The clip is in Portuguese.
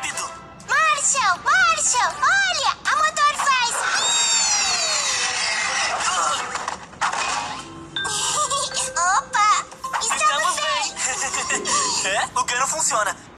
rápido! Marshall, Marshall, olha! A motor faz... Opa! Estamos bem! O cano funciona.